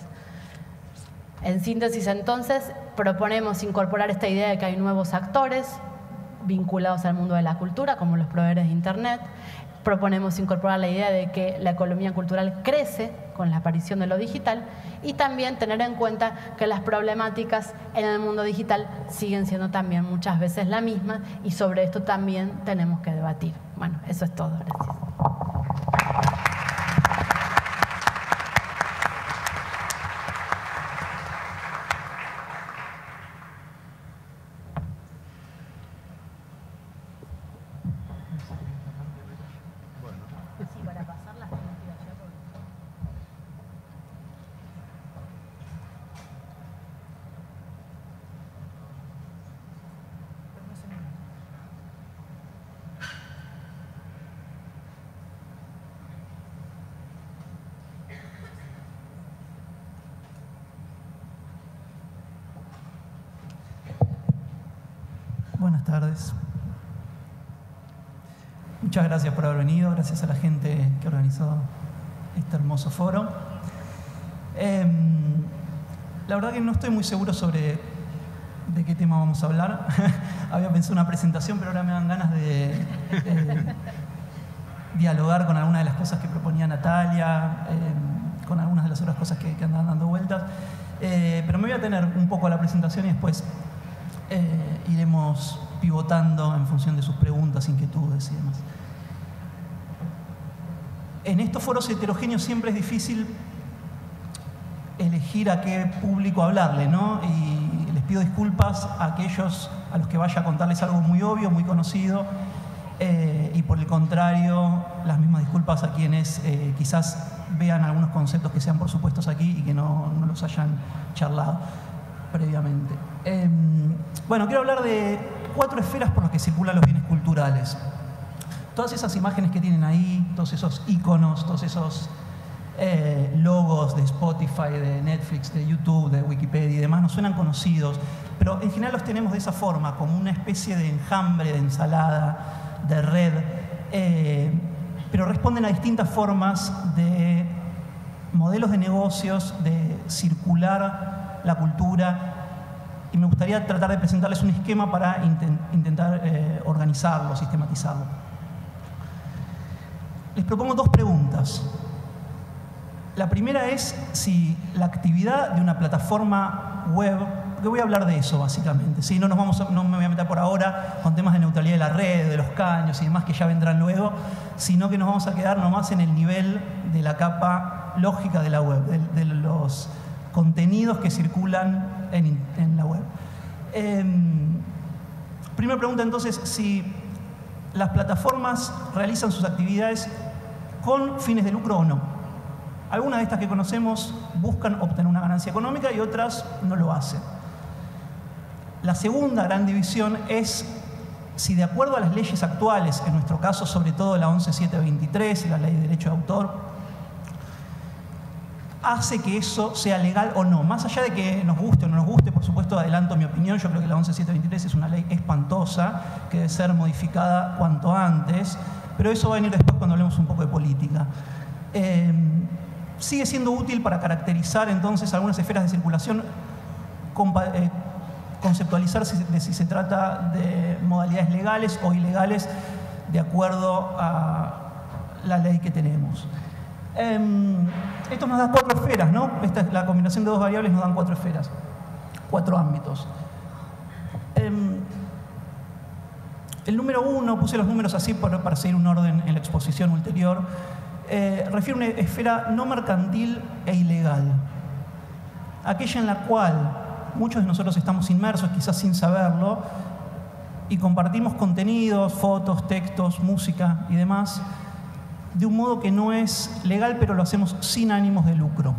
En síntesis, entonces, proponemos incorporar esta idea de que hay nuevos actores vinculados al mundo de la cultura, como los proveedores de Internet. Proponemos incorporar la idea de que la economía cultural crece con la aparición de lo digital, y también tener en cuenta que las problemáticas en el mundo digital siguen siendo también muchas veces la misma, y sobre esto también tenemos que debatir. Bueno, eso es todo. Gracias. Buenas tardes. Muchas gracias por haber venido, gracias a la gente que organizó este hermoso foro. La verdad que no estoy muy seguro sobre de qué tema vamos a hablar. Había pensado una presentación, pero ahora me dan ganas de dialogar con algunas de las cosas que proponía Natalia, con algunas de las otras cosas que andan dando vueltas. Pero me voy a tener un poco a la presentación y después iremos pivotando en función de sus preguntas, inquietudes y demás. En estos foros heterogéneos siempre es difícil elegir a qué público hablarle, ¿no? Y les pido disculpas a aquellos a los que vaya a contarles algo muy obvio, muy conocido, y por el contrario, las mismas disculpas a quienes quizás vean algunos conceptos que sean por supuestos aquí y que no los hayan charlado previamente. Bueno, quiero hablar de 4 esferas por las que circulan los bienes culturales. Todas esas imágenes que tienen ahí, todos esos iconos, todos esos logos de Spotify, de Netflix, de YouTube, de Wikipedia y demás, nos suenan conocidos, pero en general los tenemos de esa forma, como una especie de enjambre, de ensalada, de red, pero responden a distintas formas de modelos de negocios, de circular la cultura, y me gustaría tratar de presentarles un esquema para intentar organizarlo, sistematizarlo. Les propongo dos preguntas. La primera es si la actividad de una plataforma web, porque voy a hablar de eso básicamente, ¿sí? No me voy a meter por ahora con temas de neutralidad de la red, de los caños y demás que ya vendrán luego, sino que nos vamos a quedar nomás en el nivel de la capa lógica de la web, de los contenidos que circulan en la web. Primera pregunta entonces, si las plataformas realizan sus actividades con fines de lucro o no. Algunas de estas que conocemos buscan obtener una ganancia económica y otras no lo hacen. La segunda gran división es si de acuerdo a las leyes actuales, en nuestro caso sobre todo la 11723, la ley de derecho de autor, hace que eso sea legal o no. Más allá de que nos guste o no nos guste, por supuesto adelanto mi opinión, yo creo que la 11723 es una ley espantosa que debe ser modificada cuanto antes, pero eso va a venir después cuando hablemos un poco de política. Sigue siendo útil para caracterizar entonces algunas esferas de circulación, conceptualizar si se trata de modalidades legales o ilegales de acuerdo a la ley que tenemos. Esto nos da 4 esferas, ¿no? Esta es la combinación de 2 variables, nos dan 4 esferas, 4 ámbitos. El número 1, puse los números así para seguir un orden en la exposición ulterior, refiere a una esfera no mercantil e ilegal, aquella en la cual muchos de nosotros estamos inmersos, quizás sin saberlo, y compartimos contenidos, fotos, textos, música y demás, de un modo que no es legal, pero lo hacemos sin ánimos de lucro.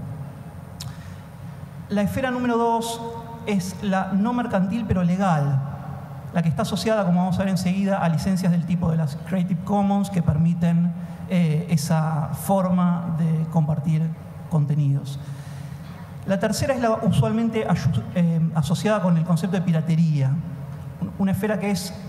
La esfera número 2 es la no mercantil, pero legal, la que está asociada, como vamos a ver enseguida, a licencias del tipo de las Creative Commons que permiten esa forma de compartir contenidos. La tercera es la usualmente asociada con el concepto de piratería, una esfera que es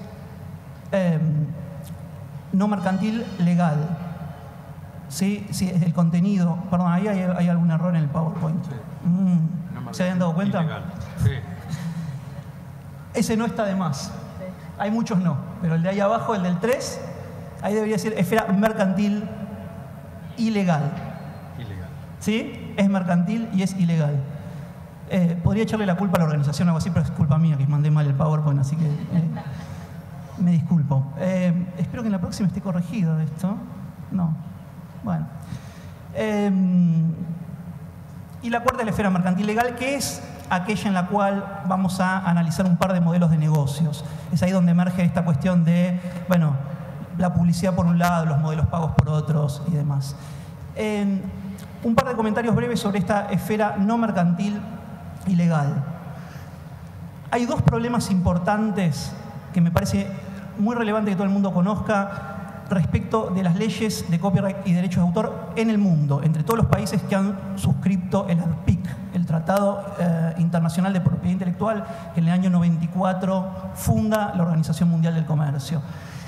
no mercantil, legal. ¿Sí? Sí, es el contenido. Perdón, ahí hay algún error en el PowerPoint. Sí. ¿Se habían dado cuenta? Ilegal. Sí. Ese no está de más. Hay muchos no, pero el de ahí abajo, el del 3, ahí debería decir esfera mercantil ilegal. Ilegal. ¿Sí? Es mercantil y es ilegal. Podría echarle la culpa a la organización o algo así, pero es culpa mía que mandé mal el PowerPoint, así que me disculpo. Espero que en la próxima esté corregido esto. No. Bueno. Y la cuarta es la esfera mercantil legal, que es aquella en la cual vamos a analizar un par de modelos de negocios. Es ahí donde emerge esta cuestión de, bueno, la publicidad por un lado, los modelos pagos por otros y demás. Un par de comentarios breves sobre esta esfera no mercantil y legal. Hay 2 problemas importantes que me parece muy relevante que todo el mundo conozca respecto de las leyes de copyright y derechos de autor en el mundo, entre todos los países que han suscrito el ADPIC, el Tratado Internacional de Propiedad Intelectual, que en el año 94 funda la Organización Mundial del Comercio.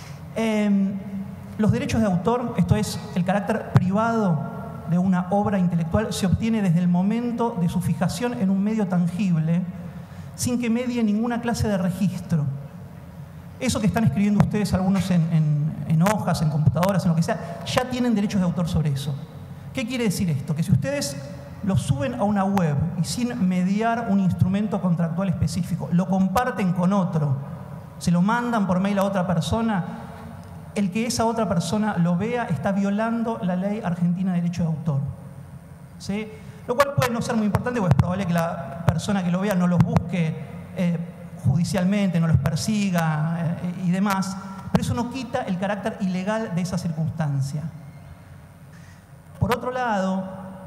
Los derechos de autor, esto es, el carácter privado de una obra intelectual, se obtiene desde el momento de su fijación en un medio tangible, sin que medie ninguna clase de registro. Eso que están escribiendo ustedes, algunos en hojas, en computadoras, en lo que sea, ya tienen derechos de autor sobre eso. ¿Qué quiere decir esto? Que si ustedes lo suben a una web y sin mediar un instrumento contractual específico, lo comparten con otro, se lo mandan por mail a otra persona, el que esa otra persona lo vea está violando la ley argentina de derecho de autor. ¿Sí? Lo cual puede no ser muy importante, porque es probable que la persona que lo vea no los busque judicialmente, no los persiga y demás, pero eso no quita el carácter ilegal de esa circunstancia. Por otro lado,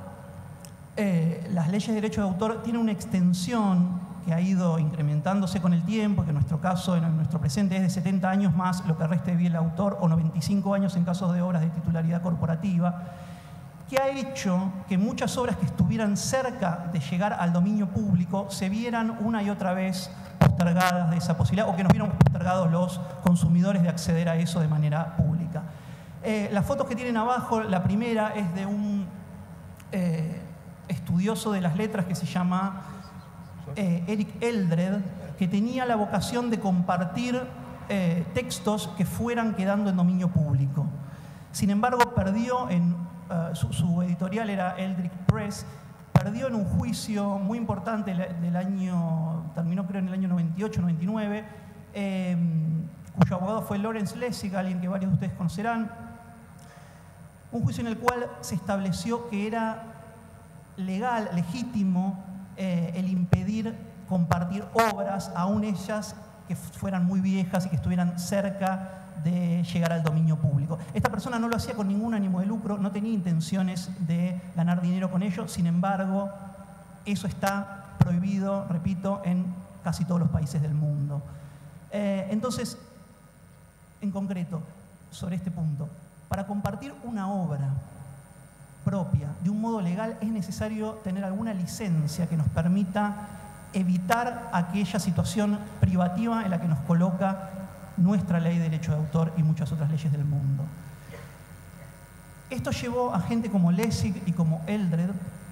las leyes de derecho de autor tienen una extensión que ha ido incrementándose con el tiempo, que en nuestro caso, en nuestro presente, es de 70 años más lo que reste de vida el autor, o 95 años en casos de obras de titularidad corporativa, que ha hecho que muchas obras que estuvieran cerca de llegar al dominio público se vieran una y otra vez postergadas de esa posibilidad, o que nos viéramos postergados los consumidores de acceder a eso de manera pública. Las fotos que tienen abajo, la primera es de un estudioso de las letras que se llama Eric Eldred, que tenía la vocación de compartir textos que fueran quedando en dominio público. Sin embargo, perdió en su editorial era Eldritch Press, perdió en un juicio muy importante del año, terminó creo en el año 98, 99, cuyo abogado fue Lawrence Lessig, alguien que varios de ustedes conocerán. Un juicio en el cual se estableció que era legal, legítimo, el impedir compartir obras, aún ellas que fueran muy viejas y que estuvieran cerca de llegar al dominio público. Esta persona no lo hacía con ningún ánimo de lucro, no tenía intenciones de ganar dinero con ello, sin embargo, eso está prohibido, repito, en casi todos los países del mundo. Entonces, en concreto, sobre este punto, para compartir una obra propia de un modo legal es necesario tener alguna licencia que nos permita evitar aquella situación privativa en la que nos coloca nuestra ley de derecho de autor y muchas otras leyes del mundo. Esto llevó a gente como Lessig y como Eldred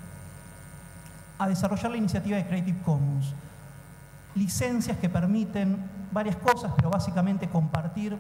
a desarrollar la iniciativa de Creative Commons. Licencias que permiten varias cosas, pero básicamente compartir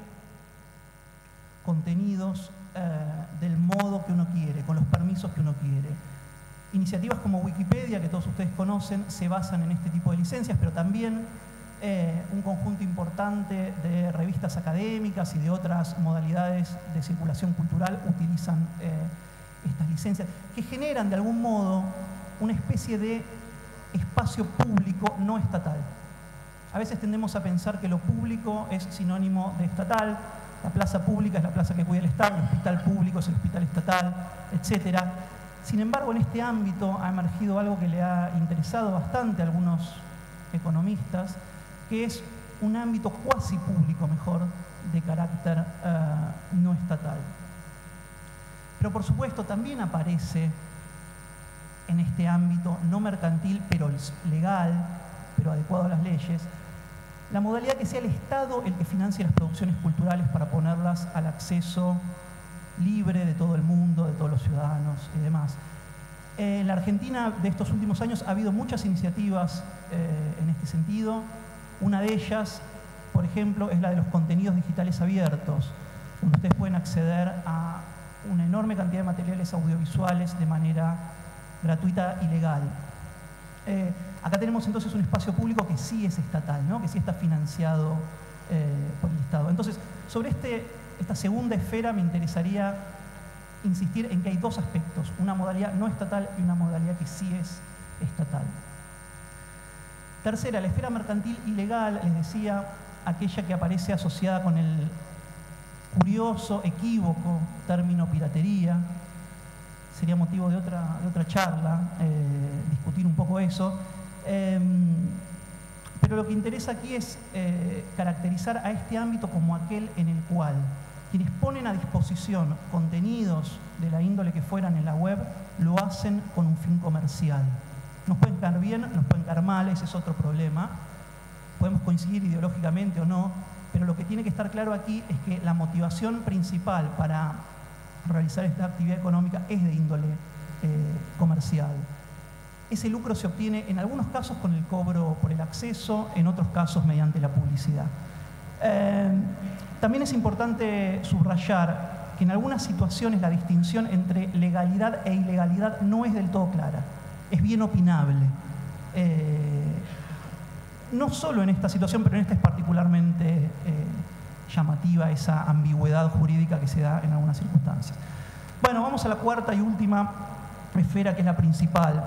contenidos del modo que uno quiere, con los permisos que uno quiere. Iniciativas como Wikipedia, que todos ustedes conocen, se basan en este tipo de licencias, pero también un conjunto importante de revistas académicas y de otras modalidades de circulación cultural utilizan estas licencias, que generan de algún modo una especie de espacio público no estatal. A veces tendemos a pensar que lo público es sinónimo de estatal, la plaza pública es la plaza que cuida el Estado, el hospital público es el hospital estatal, etc. Sin embargo, en este ámbito ha emergido algo que le ha interesado bastante a algunos economistas, que es un ámbito cuasi público, mejor, de carácter no estatal. Pero por supuesto también aparece en este ámbito no mercantil, pero legal, pero adecuado a las leyes, la modalidad que sea el Estado el que financie las producciones culturales para ponerlas al acceso libre de todo el mundo, de todos los ciudadanos y demás. En la Argentina de estos últimos años ha habido muchas iniciativas en este sentido. Una de ellas, por ejemplo, es la de los contenidos digitales abiertos, donde ustedes pueden acceder a una enorme cantidad de materiales audiovisuales de manera gratuita y legal. Acá tenemos entonces un espacio público que sí es estatal, ¿no? Que sí está financiado por el Estado. Entonces, sobre esta segunda esfera me interesaría insistir en que hay dos aspectos, una modalidad no estatal y una modalidad que sí es estatal. Tercera, la esfera mercantil y legal, les decía, aquella que aparece asociada con el curioso, equívoco término piratería. Sería motivo de otra charla, discutir un poco eso. Pero lo que interesa aquí es caracterizar a este ámbito como aquel en el cual quienes ponen a disposición contenidos de la índole que fueran en la web lo hacen con un fin comercial. Nos pueden caer bien, nos pueden caer mal, ese es otro problema. Podemos coincidir ideológicamente o no, pero lo que tiene que estar claro aquí es que la motivación principal para realizar esta actividad económica es de índole comercial. Ese lucro se obtiene en algunos casos con el cobro por el acceso, en otros casos mediante la publicidad. También es importante subrayar que en algunas situaciones la distinción entre legalidad e ilegalidad no es del todo clara, es bien opinable. No solo en esta situación, pero en esta es particularmente llamativa esa ambigüedad jurídica que se da en algunas circunstancias. Bueno, vamos a la cuarta y última esfera, que es la principal,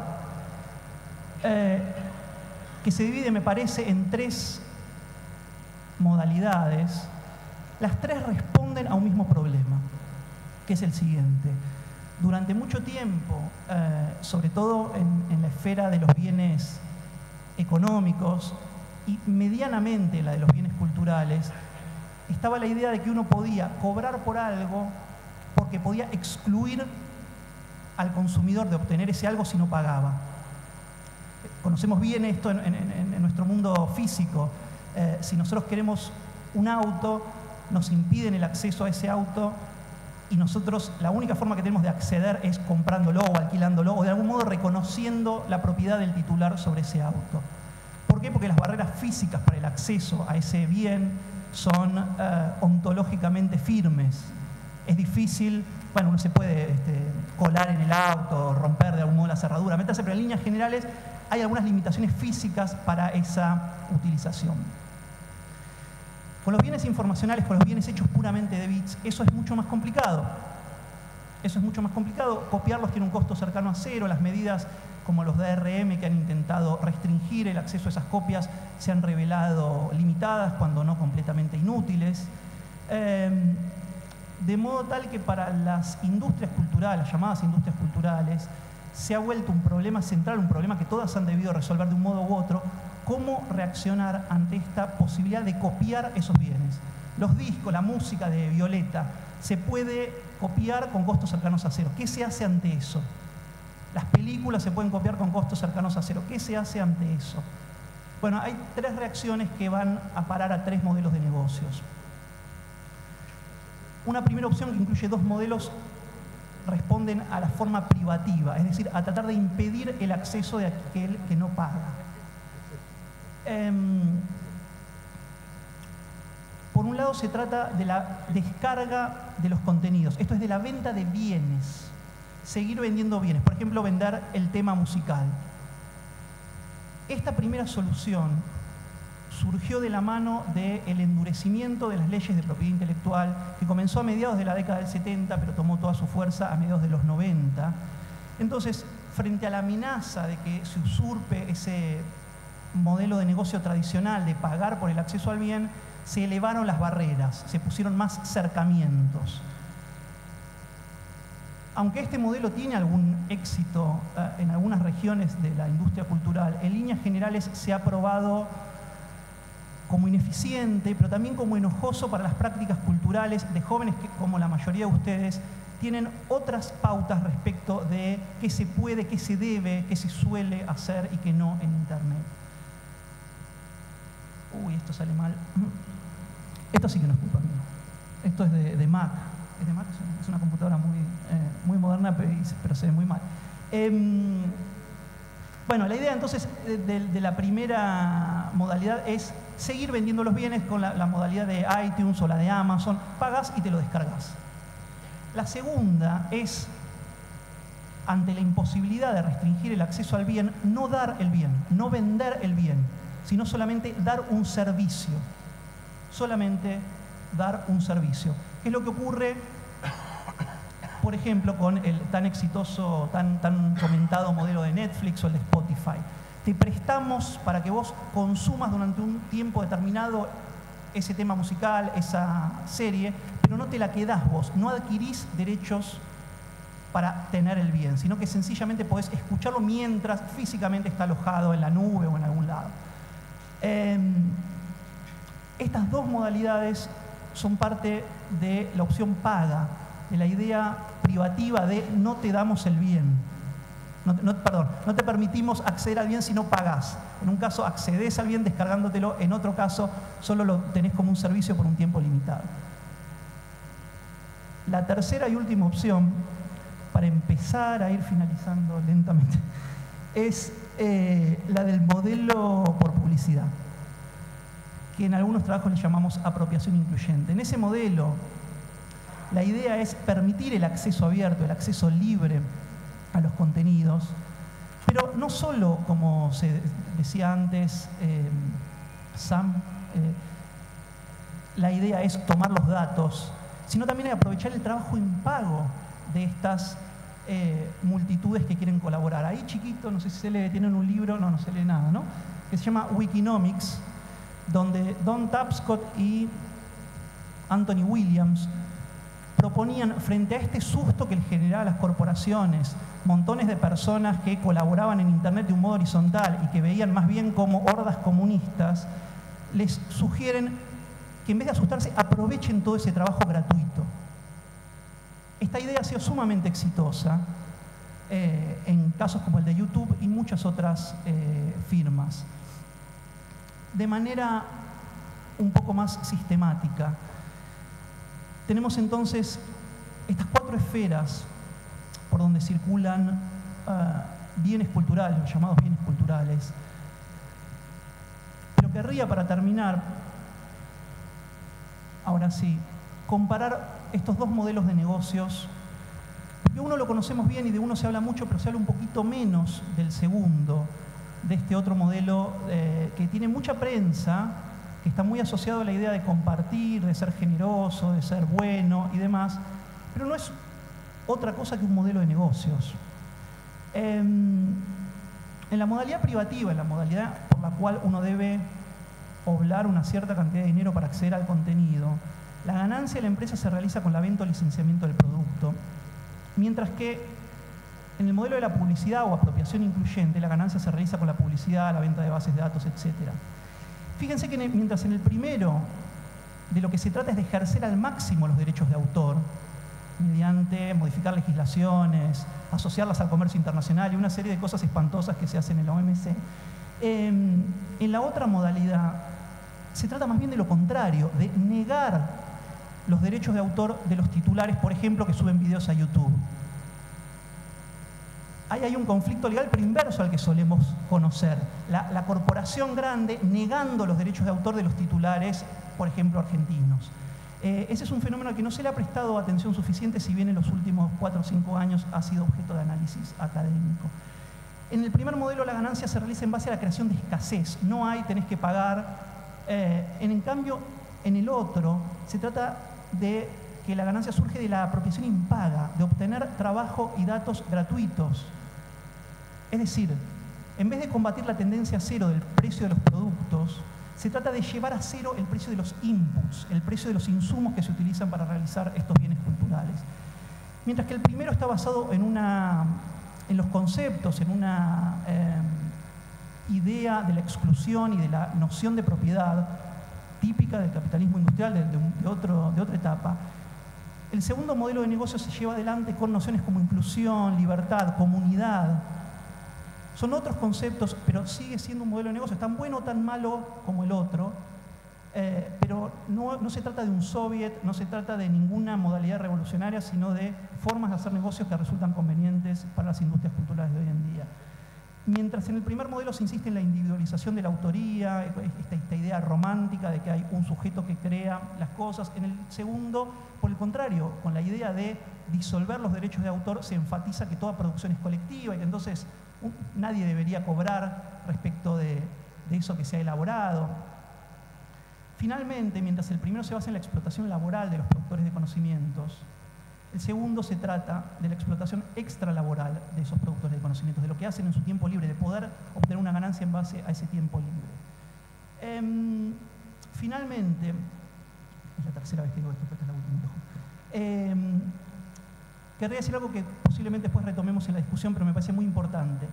que se divide, me parece, en tres modalidades. Las tres responden a un mismo problema, que es el siguiente. Durante mucho tiempo, sobre todo en la esfera de los bienes económicos y medianamente la de los bienes culturales, estaba la idea de que uno podía cobrar por algo porque podía excluir al consumidor de obtener ese algo si no pagaba. Conocemos bien esto en nuestro mundo físico. Si nosotros queremos un auto, nos impiden el acceso a ese auto y nosotros la única forma que tenemos de acceder es comprándolo o alquilándolo o de algún modo reconociendo la propiedad del titular sobre ese auto. ¿Por qué? Porque las barreras físicas para el acceso a ese bien son ontológicamente firmes. Es difícil, bueno, uno se puede colar en el auto, romper de algún modo la cerradura, meterse, pero en líneas generales hay algunas limitaciones físicas para esa utilización. Con los bienes informacionales, con los bienes hechos puramente de bits, eso es mucho más complicado. Eso es mucho más complicado. Copiarlos tiene un costo cercano a cero. Las medidas como los DRM que han intentado restringir el acceso a esas copias se han revelado limitadas, cuando no completamente inútiles. De modo tal que para las industrias culturales, las llamadas industrias culturales, se ha vuelto un problema central, un problema que todas han debido resolver de un modo u otro, cómo reaccionar ante esta posibilidad de copiar esos bienes. Los discos, la música de Violeta, se puede copiar con costos cercanos a cero. ¿Qué se hace ante eso? Las películas se pueden copiar con costos cercanos a cero. ¿Qué se hace ante eso? Bueno, hay tres reacciones que van a parar a tres modelos de negocios. Una primera opción que incluye dos modelos responden a la forma privativa, es decir, a tratar de impedir el acceso de aquel que no paga. Por un lado se trata de la descarga de los contenidos, esto es de la venta de bienes, seguir vendiendo bienes, por ejemplo, vender el tema musical. Esta primera solución surgió de la mano del endurecimiento de las leyes de propiedad intelectual, que comenzó a mediados de la década del 70, pero tomó toda su fuerza a mediados de los 90. Entonces, frente a la amenaza de que se usurpe ese modelo de negocio tradicional de pagar por el acceso al bien, se elevaron las barreras, se pusieron más cercamientos. Aunque este modelo tiene algún éxito en algunas regiones de la industria cultural, en líneas generales se ha probado como ineficiente, pero también como enojoso para las prácticas culturales de jóvenes que, como la mayoría de ustedes, tienen otras pautas respecto de qué se puede, qué se debe, qué se suele hacer y qué no en Internet. Uy, esto sale mal. Esto sí que no es culpa mía. Esto es de Mac. ¿Es de Mac? Es una computadora muy moderna, pero se ve muy mal. Bueno, la idea entonces de la primera modalidad es seguir vendiendo los bienes con la modalidad de iTunes o la de Amazon. Pagas y te lo descargas. La segunda es, ante la imposibilidad de restringir el acceso al bien, no dar el bien, no vender el bien, sino solamente dar un servicio. Solamente dar un servicio. ¿Qué es lo que ocurre, por ejemplo, con el tan exitoso, tan comentado modelo de Netflix o el de Spotify? Te prestamos para que vos consumas durante un tiempo determinado ese tema musical, esa serie, pero no te la quedás vos, no adquirís derechos para tener el bien, sino que sencillamente podés escucharlo mientras físicamente está alojado en la nube o en algún lado. Estas dos modalidades son parte de la opción paga, de la idea privativa de no te damos el bien. No te permitimos acceder al bien si no pagás. En un caso accedes al bien descargándotelo, en otro caso solo lo tenés como un servicio por un tiempo limitado. La tercera y última opción, para empezar a ir finalizando lentamente, es la del modelo por publicidad, que en algunos trabajos le llamamos apropiación incluyente. En ese modelo, la idea es permitir el acceso abierto, el acceso libre a los contenidos, pero no solo, como se decía antes, Sam, la idea es tomar los datos, sino también aprovechar el trabajo impago de estas multitudes que quieren colaborar. Ahí chiquito, no sé si se lee, tienen un libro, no se lee nada, ¿no? Que se llama Wikinomics, donde Don Tapscott y Anthony Williams proponían, frente a este susto que les generaba a las corporaciones, montones de personas que colaboraban en Internet de un modo horizontal y que veían más bien como hordas comunistas, les sugieren que en vez de asustarse, aprovechen todo ese trabajo gratuito. Esta idea ha sido sumamente exitosa en casos como el de YouTube y muchas otras firmas. De manera un poco más sistemática, tenemos entonces estas 4 esferas por donde circulan bienes culturales, los llamados bienes culturales. Pero querría, para terminar, ahora sí, comparar estos 2 modelos de negocios, porque uno lo conocemos bien y de uno se habla mucho, pero se habla un poquito menos del segundo, de este otro modelo que tiene mucha prensa, que está muy asociado a la idea de compartir, de ser generoso, de ser bueno y demás, pero no es otra cosa que un modelo de negocios. En la modalidad privativa, en la modalidad por la cual uno debe oblar una cierta cantidad de dinero para acceder al contenido, la ganancia de la empresa se realiza con la venta o licenciamiento del producto, mientras que en el modelo de la publicidad o apropiación incluyente, la ganancia se realiza con la publicidad, la venta de bases de datos, etc. Fíjense que mientras en el primero de lo que se trata es de ejercer al máximo los derechos de autor, mediante modificar legislaciones, asociarlas al comercio internacional y una serie de cosas espantosas que se hacen en la OMC, en la otra modalidad se trata más bien de lo contrario, de negar los derechos de autor de los titulares, por ejemplo, que suben videos a YouTube. Ahí hay un conflicto legal, pero inverso al que solemos conocer. La corporación grande negando los derechos de autor de los titulares, por ejemplo, argentinos. Ese es un fenómeno al que no se le ha prestado atención suficiente, si bien en los últimos 4 o 5 años ha sido objeto de análisis académico. En el primer modelo la ganancia se realiza en base a la creación de escasez. No hay, tenés que pagar. En cambio, en el otro se trata de que la ganancia surge de la apropiación impaga, de obtener trabajo y datos gratuitos. Es decir, en vez de combatir la tendencia a cero del precio de los productos, se trata de llevar a cero el precio de los inputs, el precio de los insumos que se utilizan para realizar estos bienes culturales. Mientras que el primero está basado en los conceptos, en una idea de la exclusión y de la noción de propiedad típica del capitalismo industrial de otra etapa. El segundo modelo de negocio se lleva adelante con nociones como inclusión, libertad, comunidad. Son otros conceptos, pero sigue siendo un modelo de negocio, tan bueno o tan malo como el otro, pero no se trata de un soviet, no se trata de ninguna modalidad revolucionaria, sino de formas de hacer negocios que resultan convenientes para las industrias culturales de hoy en día. Mientras en el primer modelo se insiste en la individualización de la autoría, esta idea romántica de que hay un sujeto que crea las cosas, en el segundo, por el contrario, con la idea de disolver los derechos de autor, se enfatiza que toda producción es colectiva y que entonces nadie debería cobrar respecto de eso que se ha elaborado. Finalmente, mientras el primero se basa en la explotación laboral de los productores de conocimientos, el segundo se trata de la explotación extralaboral de esos productores de conocimientos, de lo que hacen en su tiempo libre, de poder obtener una ganancia en base a ese tiempo libre. Finalmente, es la tercera vez que digo esto, esta es la última. Querría decir algo que posiblemente después retomemos en la discusión, pero me parece muy importante.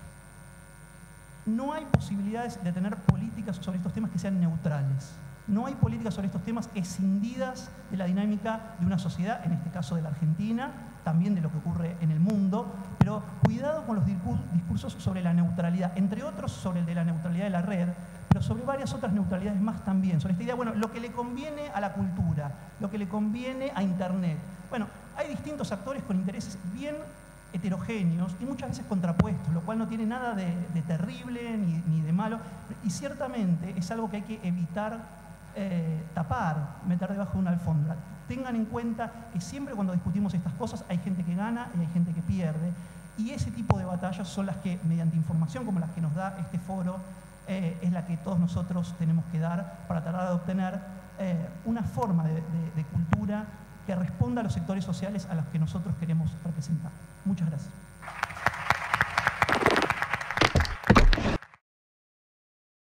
No hay posibilidades de tener políticas sobre estos temas que sean neutrales. No hay políticas sobre estos temas escindidas de la dinámica de una sociedad, en este caso de la Argentina, también de lo que ocurre en el mundo, pero cuidado con los discursos sobre la neutralidad, entre otros sobre el de la neutralidad de la red, pero sobre varias otras neutralidades más también, sobre esta idea, bueno, lo que le conviene a la cultura, lo que le conviene a Internet. Bueno, hay distintos actores con intereses bien heterogéneos y muchas veces contrapuestos, lo cual no tiene nada de terrible ni de malo, y ciertamente es algo que hay que evitar tapar, meter debajo de una alfombra. Tengan en cuenta que siempre cuando discutimos estas cosas hay gente que gana y hay gente que pierde, y ese tipo de batallas son las que, mediante información como las que nos da este foro, es la que todos nosotros tenemos que dar para tratar de obtener una forma de cultura que responda a los sectores sociales a los que nosotros queremos representar. Muchas gracias.